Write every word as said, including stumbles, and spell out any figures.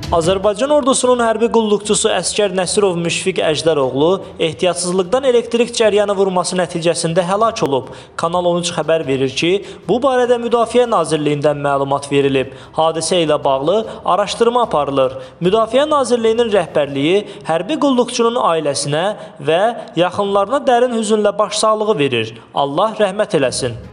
Azərbaycan ordusunun hərbi qulluqçusu əskər Nəsirov Müşfiq Əjdəroğlu ehtiyatsızlıqdan elektrik cəryanı vurması nəticəsində həlak olub. Kanal on üç xəbər verir ki, bu barədə Müdafiə Nazirliyindən məlumat verilib. Hadisə ilə bağlı araşdırma aparılır. Müdafiə Nazirliyinin rəhbərliyi hərbi qulluqçunun ailəsinə və yaxınlarına dərin hüzünlə başsağlığı verir. Allah rəhmət eləsin.